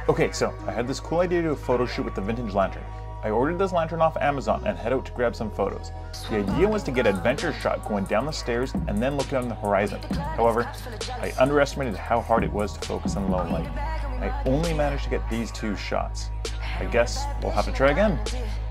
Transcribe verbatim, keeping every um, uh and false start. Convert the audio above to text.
Okay, so I had this cool idea to do a photo shoot with the vintage lantern. I ordered this lantern off Amazon and head out to grab some photos. The idea was to get an adventure shot going down the stairs and then look down the horizon. However, I underestimated how hard it was to focus on low light. I only managed to get these two shots. I guess we'll have to try again.